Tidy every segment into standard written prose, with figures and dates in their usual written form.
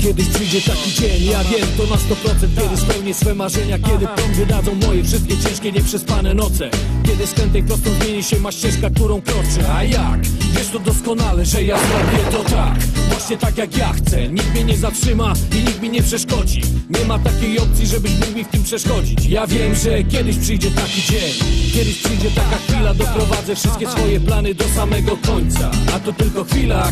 Kiedyś przyjdzie taki dzień, ja wiem to na 100%. Kiedy spełnię swe marzenia, kiedy plon wydadzą moje wszystkie ciężkie, nieprzespane noce. Kiedy z krętej prostą zmieni się ma ścieżka, którą kroczę. A jak? Wiesz to doskonale, że ja zrobię to tak, właśnie tak jak ja chcę. Nikt mnie nie zatrzyma i nikt mi nie przeszkodzi. Nie ma takiej opcji, żebyś mógł mi w tym przeszkodzić. Ja wiem, że kiedyś przyjdzie taki dzień, kiedyś przyjdzie taka chwila. Doprowadzę wszystkie swoje plany do samego końca. A to tylko chwila,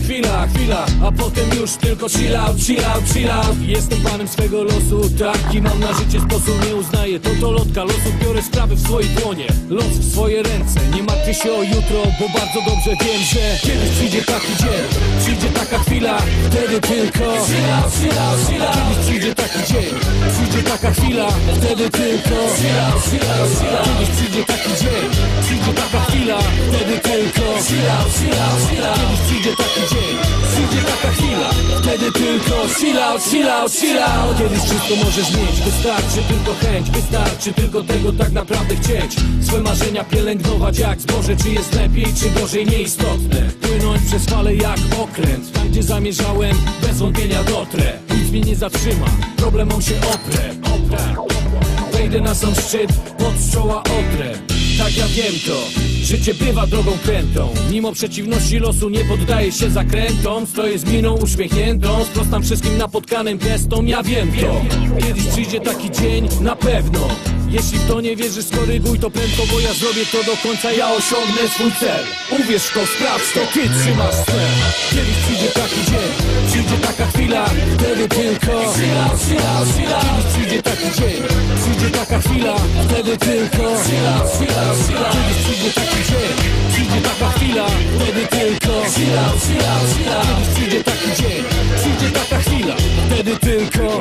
a potem już tylko chill out. Jestem panem swego losu, taki mam na życie sposób. Nie uznaję, to lotka losów. Biorę sprawy w swoje dłonie, los w swoje ręce. Nie martwię się o jutro, bo bardzo dobrze wiem, że kiedyś przyjdzie taki dzień, przyjdzie taka chwila, wtedy tylko chill out. Kiedyś przyjdzie taki dzień, przyjdzie taka chwila, wtedy tylko chill out. Kiedyś przyjdzie taki dzień, przyjdzie taka chwila, wtedy tylko chill out. Kiedyś przyjdzie taki dzień, przyjdzie taka chwila, wtedy tylko chill out. Kiedyś wszystko możesz mieć, wystarczy tylko chęć, wystarczy tylko tego tak naprawdę chcieć. Swe marzenia pielęgnować jak zboże, czy jest lepiej, czy gorzej, nieistotne. Płynąć przez fale jak okręt, tam gdzie zamierzałem, bez wątpienia dotrę. Nic mnie nie zatrzyma, problemom się oprę. Wejdę na sam szczyt, pod czoła otrę. Tak ja wiem to, życie bywa drogą krętą. Mimo przeciwności losu nie poddaję się zakrętom. Stoję z miną uśmiechniętą, sprostam wszystkim napotkanym gestom. Ja wiem to, kiedyś przyjdzie taki dzień, na pewno. Jeśli w to nie wierzysz, skoryguj to prędko, bo ja zrobię to do końca, ja osiągnę swój cel. Uwierz w to, sprawdź to, ty trzymasz cel. Kiedyś przyjdzie taki dzień, przyjdzie taka chwila, wtedy tylko chill out. Kiedyś przyjdzie taki dzień, przyjdzie taka chwila, wtedy tylko chill out. Kiedyś przyjdzie taki dzień, przyjdzie taka chwila, wtedy tylko chill out. Kiedyś przyjdzie taki dzień, przyjdzie taka chwila, wtedy tylko.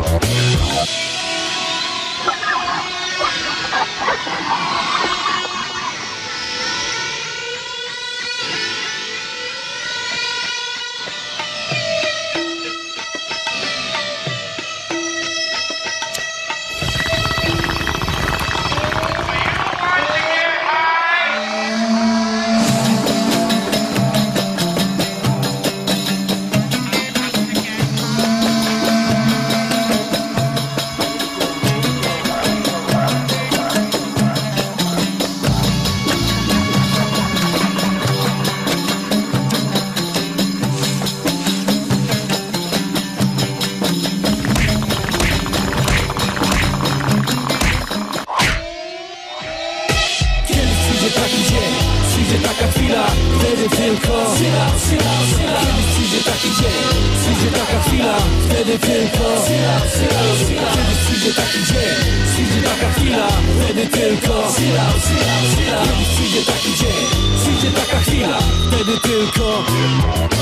Przyjdzie taka chwila, wtedy tylko chill out. Kiedyś przyjdzie taki dzień, przyjdzie taka chwila, wtedy tylko chill out. Kiedyś przyjdzie taki dzień, przyjdzie taka chwila, wtedy tylko chill out. Kiedyś przyjdzie taki dzień, przyjdzie taka chwila, wtedy tylko